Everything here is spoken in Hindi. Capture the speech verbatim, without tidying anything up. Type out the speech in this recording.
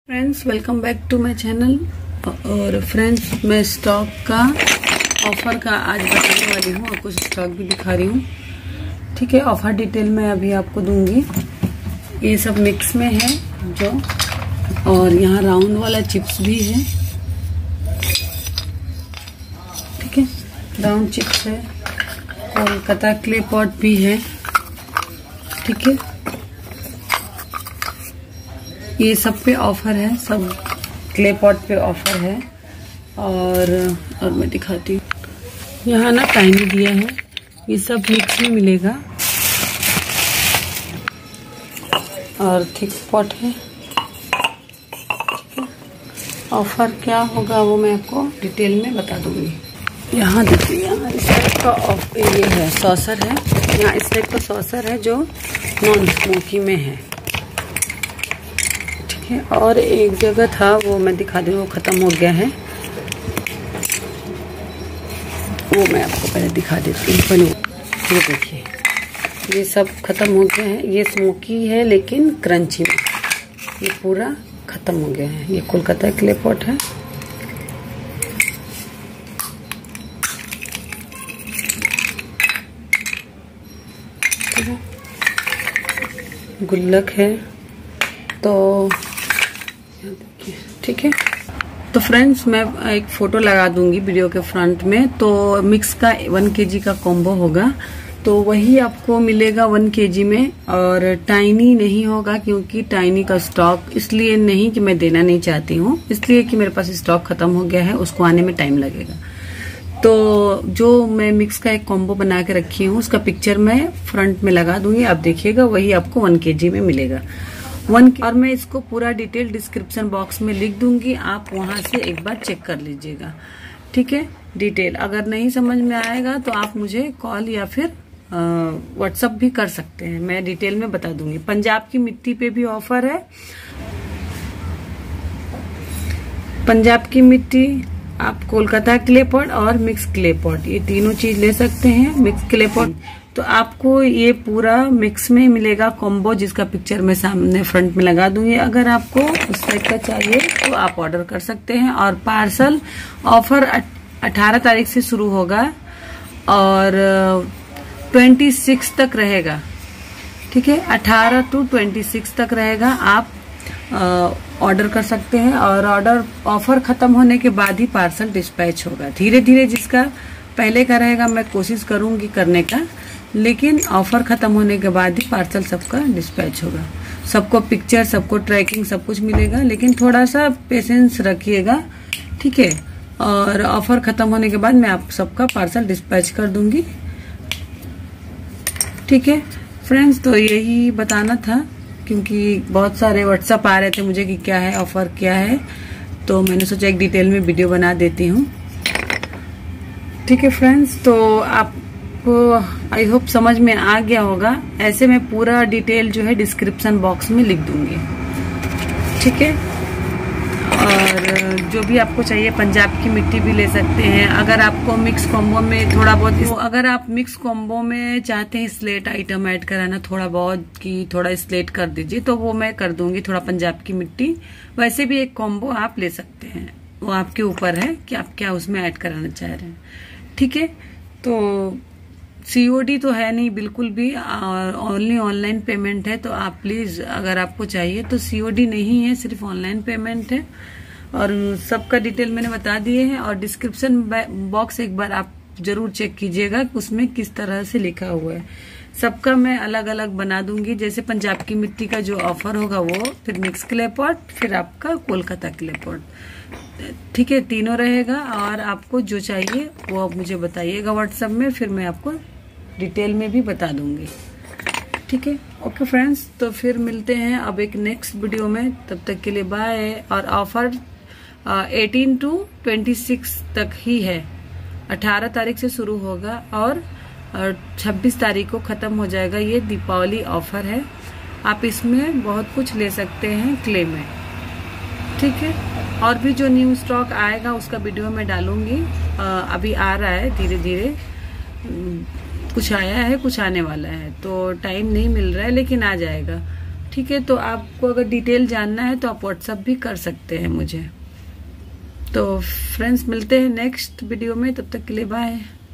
Friends, welcome back to my channel. और फ्रेंड्स, मैं स्टॉक का ऑफर का आज बताने वाली हूँ और कुछ स्टॉक भी दिखा रही हूँ। ठीक है, ऑफर डिटेल मैं अभी आपको दूंगी। ये सब मिक्स में है जो, और यहाँ राउंड वाला चिप्स भी है। ठीक है, राउंड चिप्स है, कोलकाता क्ले पॉट भी है। ठीक है, ये सब पे ऑफर है, सब क्ले पॉट पे ऑफर है। और और मैं दिखाती हूँ, यहाँ ना टाइनी दिया है, ये सब मिक्स में मिलेगा। और थिक पॉट है। ठीक है, ऑफर क्या होगा वो मैं आपको डिटेल में बता दूंगी। यहाँ देखिए, यहाँ इस टाइप का ऑफ ये है, सॉसर है। यहाँ इस टाइप का सॉसर है जो नॉन स्मोकी में है। और एक जगह था वो मैं दिखा दूँ, वो खत्म हो गया है, वो मैं आपको पहले दिखा देती हूँ। पहले ये देखिए, ये सब खत्म हो गया है। ये स्मोकी है लेकिन क्रंची में, ये पूरा खत्म हो गया है। ये कोलकाता क्ले पॉट है। ठीक है, गुल्लक है। तो ठीक है, तो फ्रेंड्स, मैं एक फोटो लगा दूंगी वीडियो के फ्रंट में। तो मिक्स का वन केजी का कॉम्बो होगा, तो वही आपको मिलेगा वन केजी में। और टाइनी नहीं होगा, क्योंकि टाइनी का स्टॉक इसलिए नहीं कि मैं देना नहीं चाहती हूँ, इसलिए कि मेरे पास स्टॉक खत्म हो गया है, उसको आने में टाइम लगेगा। तो जो मैं मिक्स का एक कॉम्बो बना के रखी हूँ, उसका पिक्चर मैं फ्रंट में लगा दूंगी, आप देखिएगा। वही आपको वन केजी में मिलेगा वन। और मैं इसको पूरा डिटेल डिस्क्रिप्शन बॉक्स में लिख दूंगी, आप वहां से एक बार चेक कर लीजिएगा। ठीक है, डिटेल अगर नहीं समझ में आएगा तो आप मुझे कॉल या फिर व्हाट्सएप भी कर सकते हैं, मैं डिटेल में बता दूंगी। पंजाब की मिट्टी पे भी ऑफर है। पंजाब की मिट्टी, आप कोलकाता क्ले पॉट और मिक्स क्ले पॉट, ये तीनों चीज ले सकते हैं। मिक्स क्ले पॉट तो आपको ये पूरा मिक्स में मिलेगा कॉम्बो, जिसका पिक्चर मैं सामने फ्रंट में लगा दूंगी। अगर आपको उस टाइप का चाहिए तो आप ऑर्डर कर सकते हैं। और पार्सल ऑफर अठारह तारीख से शुरू होगा और छब्बीस तक रहेगा। ठीक है, अठारह टू छब्बीस तक रहेगा। आप ऑर्डर कर सकते हैं, और ऑर्डर ऑफर खत्म होने के बाद ही पार्सल डिस्पैच होगा। धीरे धीरे जिसका पहले का रहेगा मैं कोशिश करूंगी करने का, लेकिन ऑफर खत्म होने के बाद ही पार्सल सबका डिस्पैच होगा। सबको पिक्चर, सबको ट्रैकिंग, सब कुछ मिलेगा, लेकिन थोड़ा सा पेशेंस रखिएगा। ठीक है, और ऑफर खत्म होने के बाद मैं आप सबका पार्सल डिस्पैच कर दूंगी। ठीक है फ्रेंड्स, तो यही बताना था, क्योंकि बहुत सारे व्हाट्सएप आ रहे थे मुझे कि क्या है ऑफर, क्या है, तो मैंने सोचा एक डिटेल में वीडियो बना देती हूँ। ठीक है फ्रेंड्स, तो आपको आई होप समझ में आ गया होगा। ऐसे मैं पूरा डिटेल जो है डिस्क्रिप्शन बॉक्स में लिख दूंगी। ठीक है, और जो भी आपको चाहिए, पंजाब की मिट्टी भी ले सकते हैं। अगर आपको मिक्स कॉम्बो में थोड़ा बहुत, तो अगर आप मिक्स कॉम्बो में चाहते हैं स्लेट आइटम ऐड कराना थोड़ा बहुत, कि थोड़ा स्लेट कर दीजिए, तो वो मैं कर दूंगी, थोड़ा पंजाब की मिट्टी। वैसे भी एक कॉम्बो आप ले सकते हैं, वो आपके ऊपर है कि आप क्या उसमें ऐड कराना चाह रहे हैं। ठीक है, तो सीओडी तो है नहीं बिल्कुल भी, और ओनली ऑनलाइन पेमेंट है। तो आप प्लीज, अगर आपको चाहिए तो सीओडी नहीं है, सिर्फ ऑनलाइन पेमेंट है। और सबका डिटेल मैंने बता दिए हैं। और डिस्क्रिप्शन बॉक्स एक बार आप जरूर चेक कीजिएगा कि उसमें किस तरह से लिखा हुआ है। सबका मैं अलग अलग बना दूंगी। जैसे पंजाब की मिट्टी का जो ऑफर होगा वो, फिर मिक्स क्ले पॉट, फिर आपका कोलकाता क्ले पॉट। ठीक है, तीनों रहेगा। और आपको जो चाहिए वो आप मुझे बताइएगा व्हाट्सएप में, फिर मैं आपको डिटेल में भी बता दूंगी। ठीक है, ओके फ्रेंड्स, तो फिर मिलते हैं अब एक नेक्स्ट वीडियो में। तब तक के लिए बाय। और ऑफर अठारह टू छब्बीस तक ही है, अठारह तारीख से शुरू होगा और छब्बीस तारीख को खत्म हो जाएगा। ये दीपावली ऑफर है, आप इसमें बहुत कुछ ले सकते हैं क्ले में। ठीक है, और भी जो न्यू स्टॉक आएगा उसका वीडियो मैं डालूंगी। अभी आ रहा है धीरे धीरे, कुछ आया है, कुछ आने वाला है, तो टाइम नहीं मिल रहा है, लेकिन आ जाएगा। ठीक है, तो आपको अगर डिटेल जानना है तो आप व्हाट्सएप भी कर सकते हैं मुझे। तो फ्रेंड्स मिलते हैं नेक्स्ट वीडियो में, तब तक के लिए बाय।